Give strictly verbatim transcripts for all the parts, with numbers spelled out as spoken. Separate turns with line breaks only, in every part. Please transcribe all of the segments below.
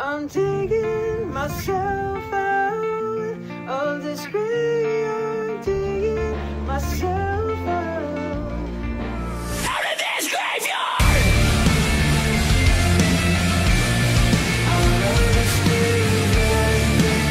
I'm digging myself out of this grave. I'm digging myself out out of this graveyard. Out of this graveyard,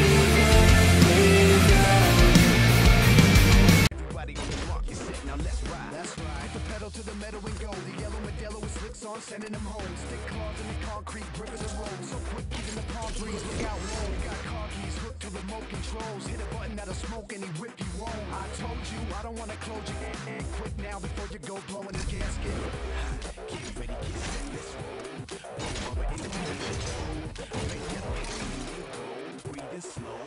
graveyard. Everybody on the block is set, now let's ride. That's right. Put the pedal to the metal and go. The yellow Modelo with slicks on, sending them home. Stick claws in the concrete, gripping the road. So quick, keeping the palm trees, look out low. Got car keys hooked to remote controls. Hit a button that'll smoke and he rip you won't. I told you, I don't wanna close your head. And quick now before you go blowing the gasket. Get ready, get set, let's roll. Over in the middle, make that go. Breathe it slow.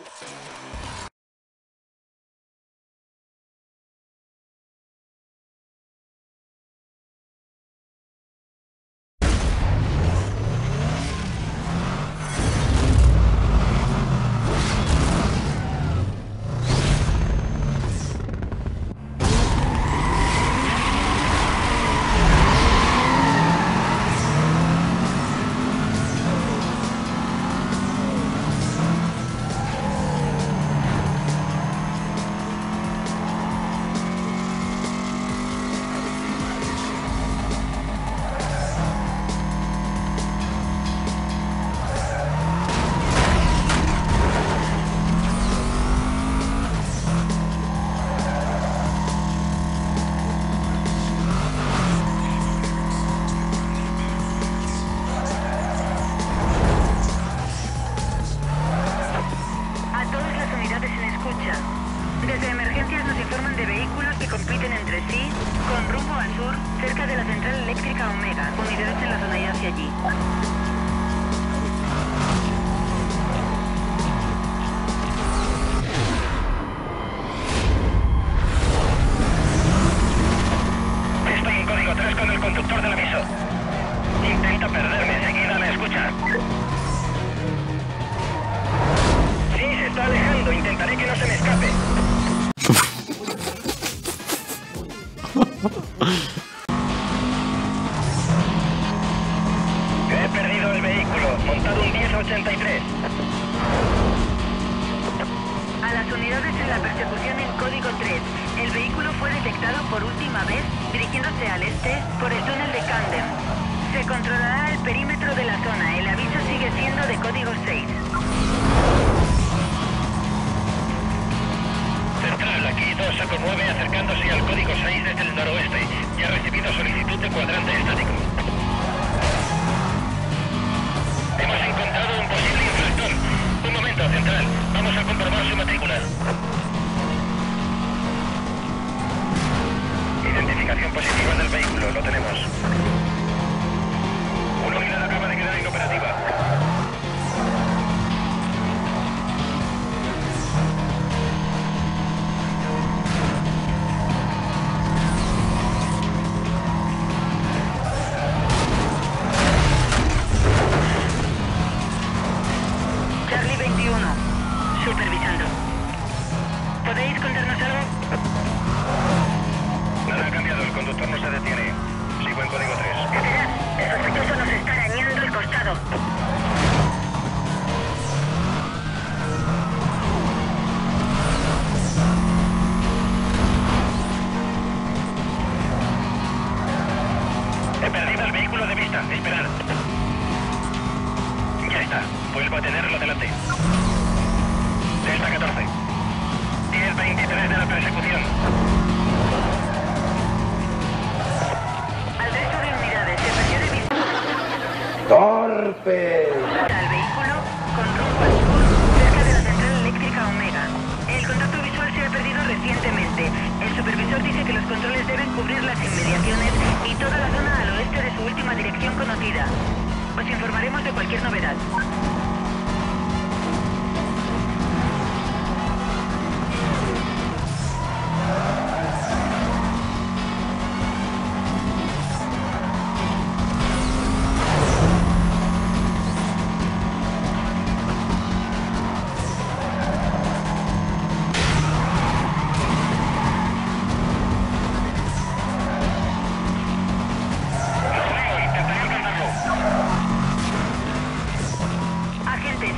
Desde emergencias nos informan de vehículos que compiten entre sí con rumbo al sur, cerca de la central eléctrica Omega. Unidades en la zona y hacia allí.
Estoy en código tres con el conductor del aviso. Intento perderme, enseguida me escucha. Sí, se está alejando. Intentaré que no se me escape. He perdido el vehículo, montado un diez ochenta y tres.
A las unidades en la persecución en código tres, el vehículo fue detectado por última vez dirigiéndose al este por el túnel de Camden. Se controlará el perímetro de la zona, el aviso sigue siendo de código seis.
Central, aquí dos Saco nueve acercándose al código seis desde el noroeste. Ya ha recibido solicitud de cuadrante estático. Hemos encontrado un posible infractor. Un momento, Central. Vamos a comprobar su matrícula. Identificación positiva del vehículo, lo tenemos. Una unidad acaba de quedar inoperativa.
Supervisando. ¿Podéis contarnos algo?
Nada ha cambiado, el conductor no se detiene. Sigo en código tres.
Esperad, el sospechoso nos está arañando el costado.
He perdido el vehículo de vista. Esperad. Ya está. Vuelvo a tenerlo delante. Delta catorce. diez veintitrés de la persecución.
Al resto de unidades se perdió de vista
¡Torpe!
al vehículo con rumbo al sur, cerca de la central eléctrica Omega. El contacto visual se ha perdido recientemente. El supervisor dice que los controles deben cubrir las inmediaciones y toda la zona al oeste de su última dirección conocida. Os informaremos de cualquier novedad.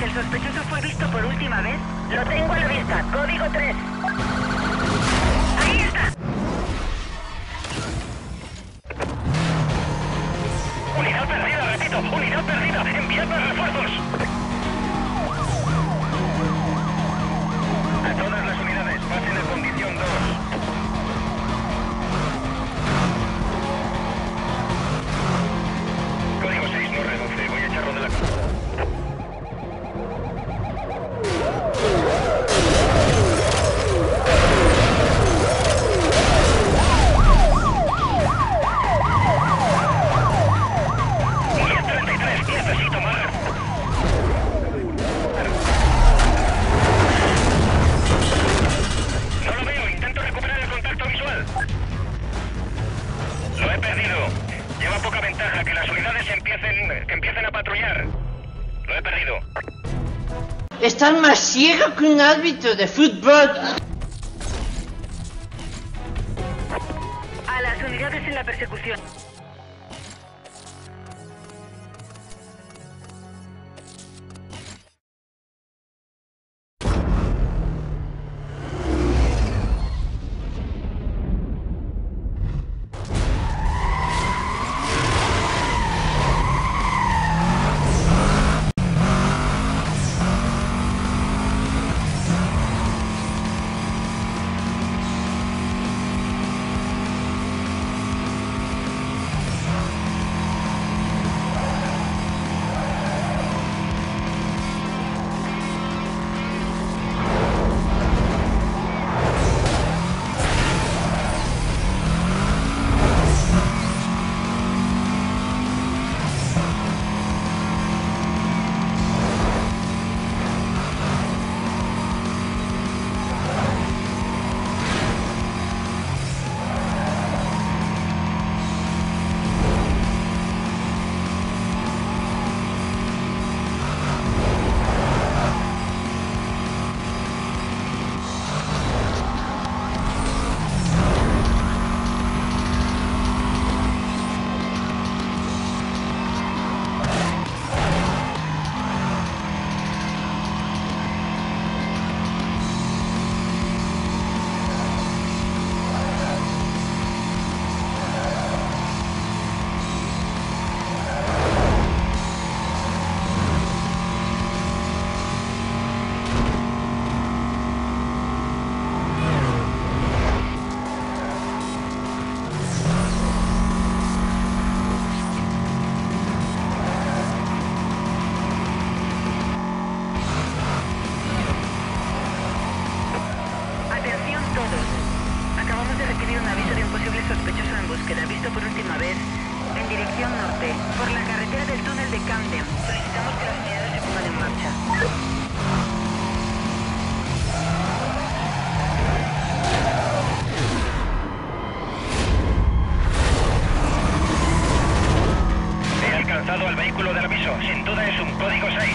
¿El sospechoso fue visto por última vez? Lo tengo a la vista. Código tres. ¡Ahí está!
Unidad perdida, repito. Unidad perdida. Enviad más refuerzos. A todas las unidades, pasen a condición dos. Código seis no reduce. Voy a echarlo de la casa. Necesito más. No lo veo, intento recuperar el contacto visual. Lo he perdido. Lleva poca ventaja que las unidades empiecen, que empiecen a patrullar. Lo he perdido.
Estás más ciego que un árbitro de fútbol.
A las unidades en la persecución.
Al vehículo del aviso, sin duda es un código seis.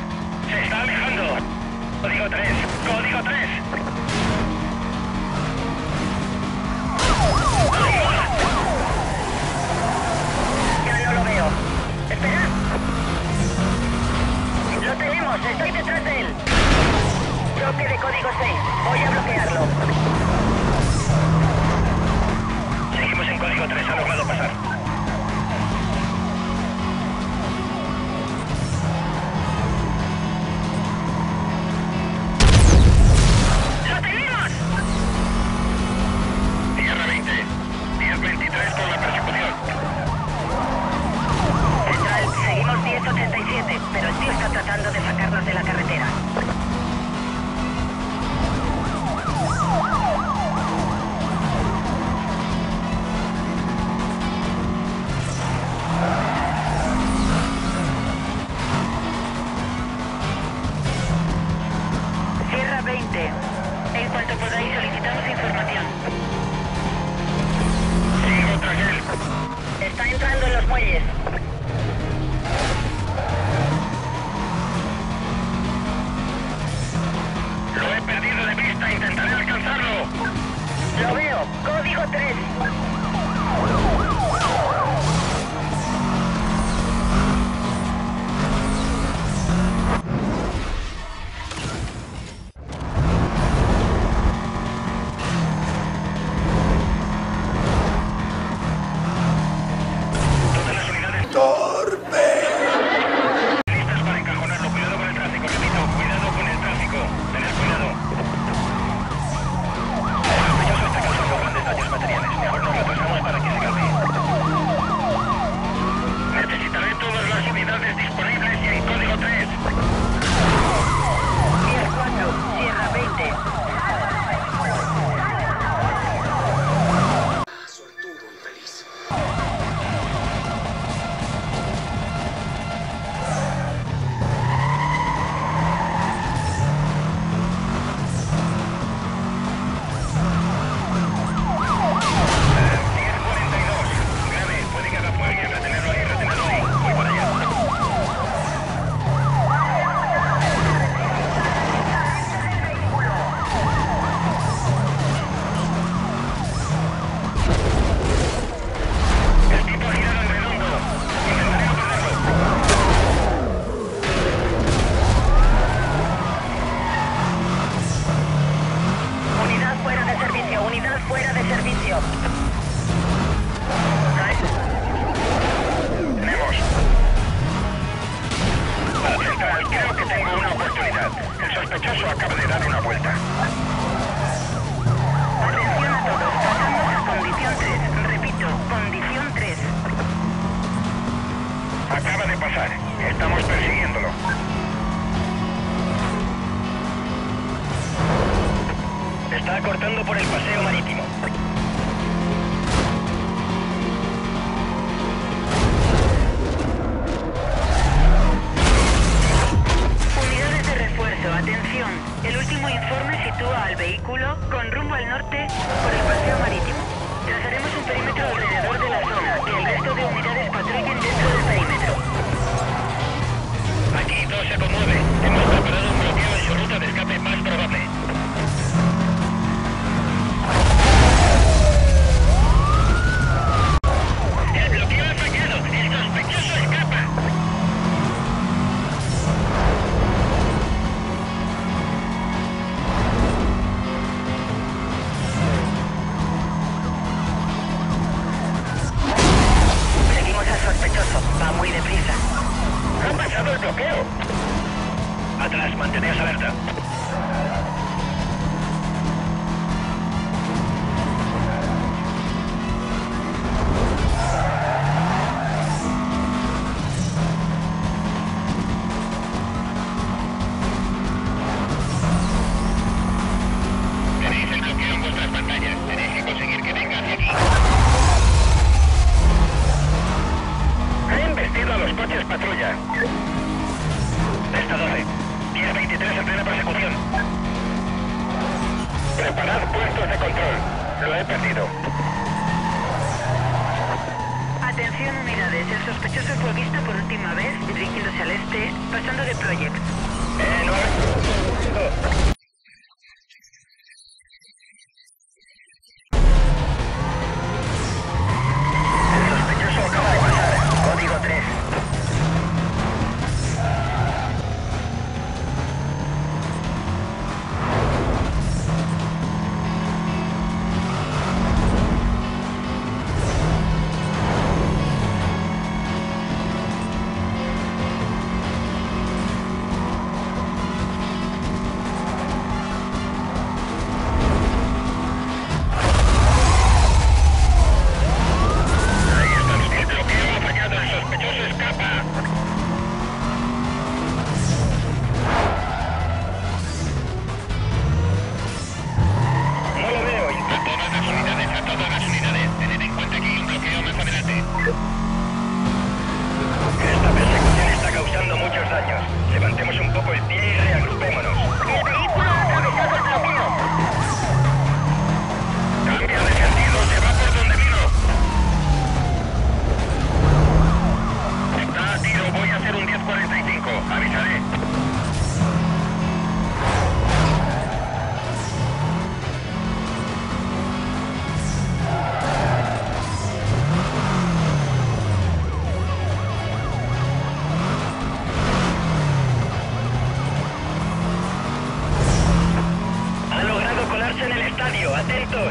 Se está alejando. Código tres, código tres.
Ya no lo veo. Espera. Lo tenemos, estoy detrás de él. Bloque de código seis. Voy a bloquearlo.
Seguimos en código tres, ha logrado pasar.
Pero el tío está tratando de sacarnos de la carretera.
Tengo una oportunidad. El sospechoso acaba de dar una vuelta.
Atención a todos, pasamos a condición tres. Repito, condición tres.
Acaba de pasar. Estamos persiguiéndolo. Está cortando por el paseo marítimo.
Unidades de refuerzo, atención. El último informe sitúa al vehículo con rumbo al norte por el paseo marítimo. Trazaremos un perímetro alrededor de la zona, que el resto de unidades patrullen dentro del perímetro.
Aquí todo se conmueve. Hemos preparado un bloqueo en su ruta de escape más probable. El bloqueo ha fallado. El sospechoso escapa.
Seguimos al sospechoso. Va muy deprisa.
Ha pasado el bloqueo. Atrás, manteneos alerta. Tenéis el bloqueo en vuestras pantallas. Tenéis que conseguir que venga hacia aquí. Ha embestido a los coches patrulla. Esta doce. diez veintitrés en plena persecución. Preparad puestos de control. Lo he perdido.
Atención unidades, el sospechoso fue visto por última vez dirigiéndose al este, pasando de Project.
Eh, no. El sospechoso acaba de pasar. Código tres. Ahí están. El bloqueo ha fallado. El sospechoso escapa. No lo veo. A todas las unidades, a todas las unidades. Tened en cuenta que hay un bloqueo más adelante. Esta persecución está causando muchos daños. Levantemos un poco el pie y reagrupémonos.
El vehículo ha atravesado el bloqueo.
Cambia de sentido, se va por donde vino. Está a tiro, voy a hacer un diez cuarenta y cinco. Avisaré. Ha logrado colarse en el estadio, atentos.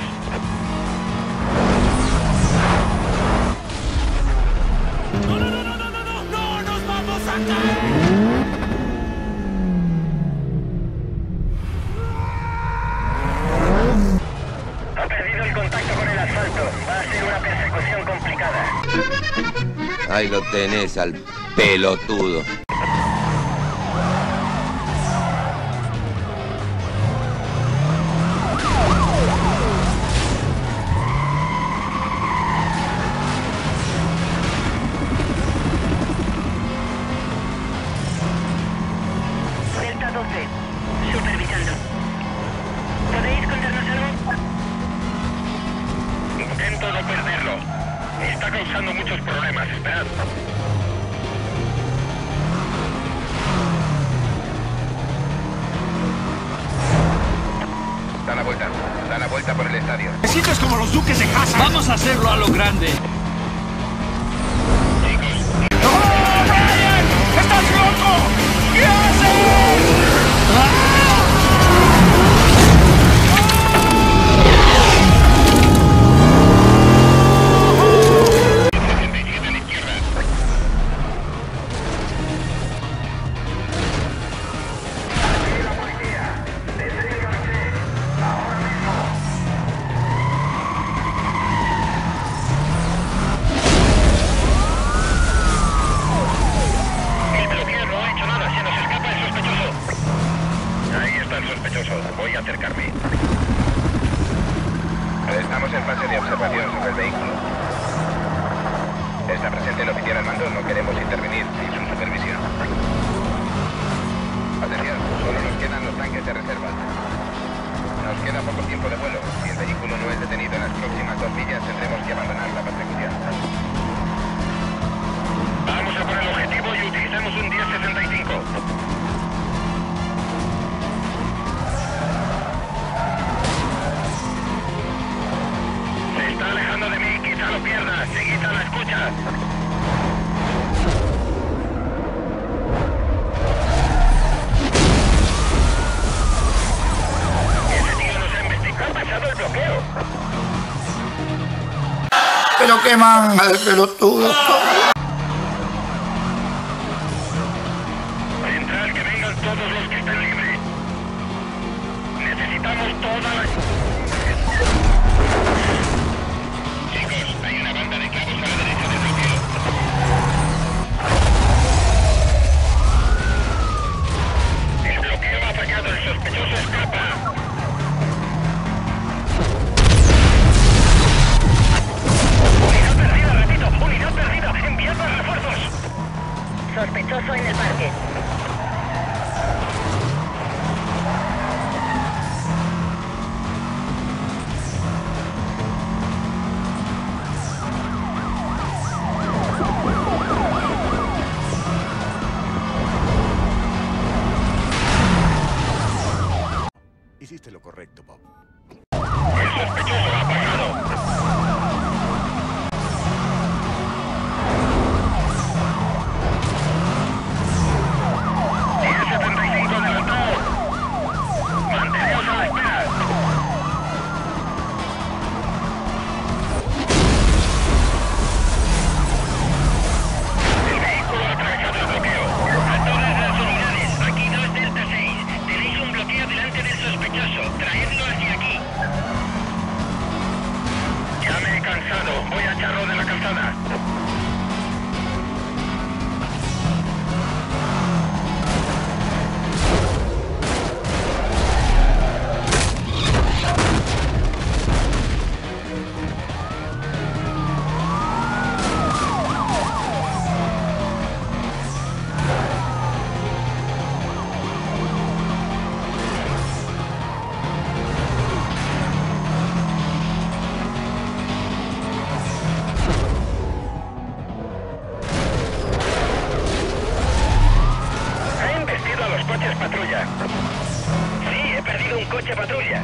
Ha perdido el contacto con el asfalto. Va a ser una persecución complicada.
Ahí lo tenés al pelotudo.
Delta doce, supervisando. ¿Podéis contarnos algo?
Intento no perderlo. Está causando muchos problemas. Esperad. Da la vuelta. Da la vuelta por el estadio.
Necesitas como los duques de Hazard. Vamos a hacerlo a lo grande. ¡No, Brian! ¡Estás loco! ¿Qué haces? ¡Ah!
acercarme. Estamos en fase de observación sobre el vehículo. Está presente el oficial al mando, no queremos intervenir sin su supervisión. Atención, solo nos quedan los tanques de reserva. Nos queda poco tiempo de vuelo. Si el vehículo no es detenido en las próximas dos millas, tendremos que abandonar la persecución. Vamos a por el objetivo y utilizamos un diez sesenta y cinco. Se está alejando de mí, quizá lo pierda. Seguid a la escucha. El bloqueo.
Pero qué manga de pelotudo.
Central, que vengan todos los que estén libres. Necesitamos toda la... Chicos, hay una banda de clavos a la derecha del bloqueo. El bloqueo ha fallado, el sospechoso escapa.
Sospechoso en el parque.
Hiciste lo correcto, Bob.
El sospechoso ha apagado. Voy a echarlo de la calzada. Coches patrulla. Sí, he perdido un coche patrulla.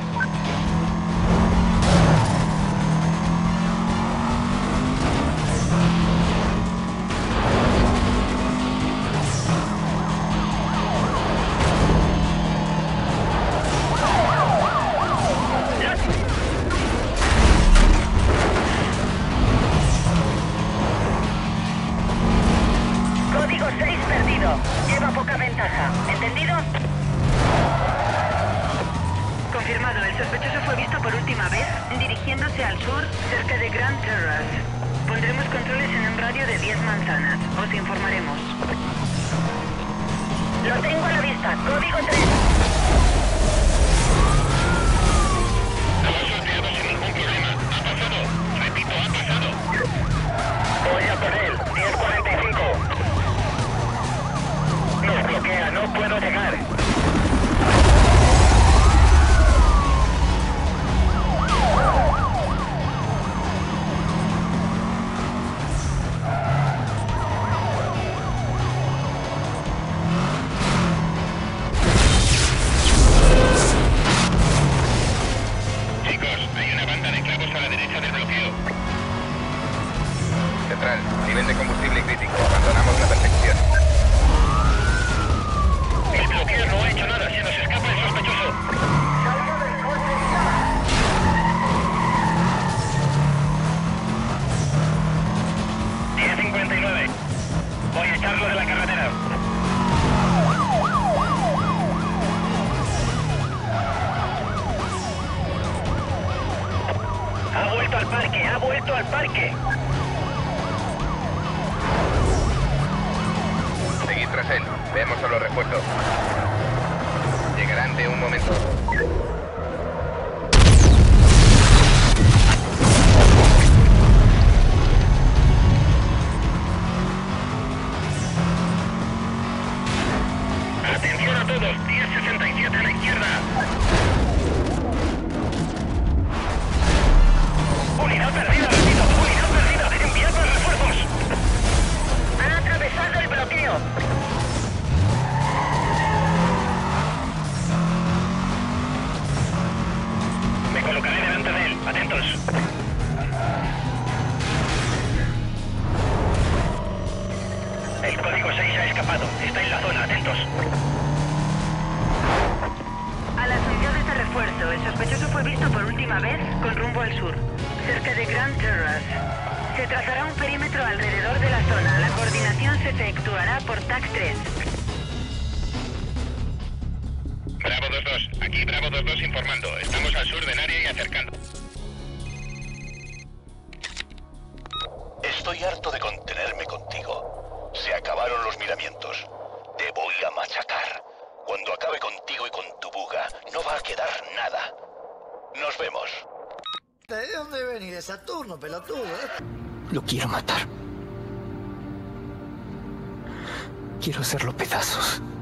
Código seis perdido. Lleva poca ventaja. ¿Entendido? Confirmado. El sospechoso fue visto por última vez dirigiéndose al sur cerca de Grand Terrace. Pondremos controles en un radio de diez manzanas. Os informaremos. Lo tengo a la vista. Código tres.
Hemos sorteado sin ningún problema. Ha pasado. Repito, ha pasado. Voy a por él. diez cuarenta y cinco. Nos bloquea, no puedo llegar. Chicos, hay una banda de clavos a la derecha del bloqueo. Central, nivel de combustible crítico. Abandonamos la persecución. El bloqueo no ha hecho nada, se nos escapa el sospechoso. ¡Salga del coche ya! diez cincuenta y nueve. Voy a echarlo de la carretera. Ha vuelto al parque, ha vuelto al parque. Seguid tras él. Veamos a los refuerzos. Llegarán de un momento. Saludos, diez sesenta y siete a la izquierda. Unidad perdida, repito, unidad perdida. Enviad más refuerzos.
Han atravesado el bloqueo.
Me colocaré delante de él. Atentos. El código seis ha escapado. Está en la zona. Atentos.
A las unidades de refuerzo, el sospechoso fue visto por última vez con rumbo al sur, cerca de Grand Terrace. Se trazará un perímetro alrededor de la zona. La coordinación se efectuará por T A C tres.
Bravo dos dos. Aquí Bravo dos dos informando. Estamos al sur del área y acercando.
Estoy harto de contenerme contigo. Se acabaron los miramientos. Te voy a machacar. Cuando acabe contigo y con tu buga, no va a quedar nada. Nos vemos.
¿De dónde venís? De Saturno, pelotudo, ¿eh?
Lo quiero matar. Quiero hacerlo pedazos.